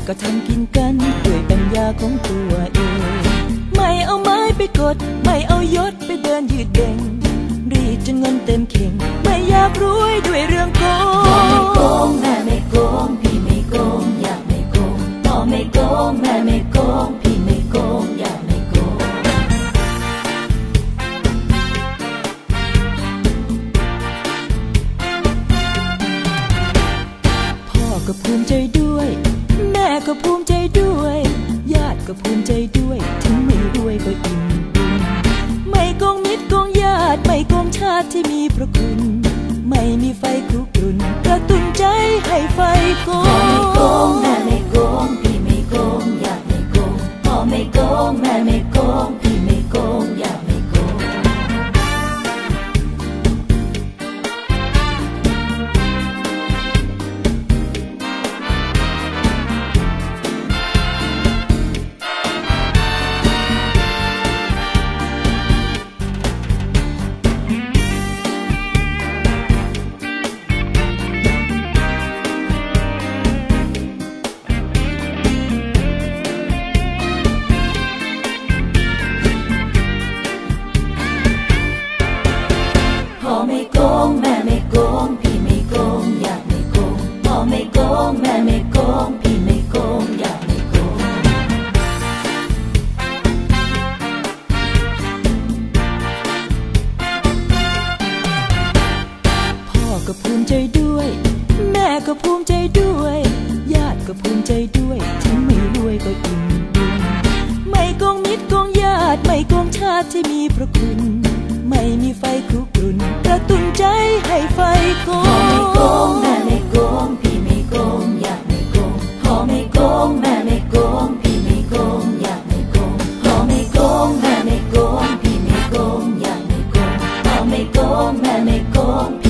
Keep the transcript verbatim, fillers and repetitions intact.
ก็ทำกินกันด้วยปัญญาของตัวเองไม่เอาไม้ไปกดไม่เอายศไปเดินยืดเด่งรีดจนเงินเต็มเข่งไม่อยากรวยด้วยเรื่องโกงพ่อไม่โกงแม่ไม่โกงพี่ไม่โกงอยากไม่โกงพ่อไม่โกงแม่ไม่โกงพี่ไม่โกงอยากไม่โกงพ่อก็ภูมิใจด้วยแม่ก็ภูมิใจด้วยญาติก็ภูมิใจด้วยถึงไม่รวยก็อิ่มบุญไม่โกงมิตรโกงญาติไม่โกงชาติที่มีพระคุณไม่มีไฟคลุกรุ่นกระตุ้นใจให้ไฟโกงพ่อไม่โกงแม่ไม่โกงพี่ไม่โกงอยากไม่โกงพ่อไม่โกงแม่ไม่โกงพี่ไม่โกงอยากไม่โกงพ่อไม่โกงแม่ไม่โกงพี่ไม่โกงอยากไม่โกงพ่อไม่โกงแม่ไม่โกงพี่ไม่โกงอยากไม่โกงพ่อก็ภูมิใจด้วยแม่ก็ภูมิใจด้วยญาติก็ภูมิใจด้วยถึงไม่รวยก็อิ่มบุญไม่โกงมิตรโกงญาติไม่โกงชาติที่มีพระคุณไม่มีไฟคลุกรุ่นกระตุ้นใจให้ไฟโกงพ่อไม่โกงแม่ไม่โกงพี่ไม่โกงอยากไม่โกงพ่อไม่โกงแม่ไม่โกงพี่ไม่โกงอยากไม่โกงพ่อไม่โกงแม่ไม่โกงพี่ไม่โกงอยากไม่โกงพ่อไม่โกงแม่ไม่โกง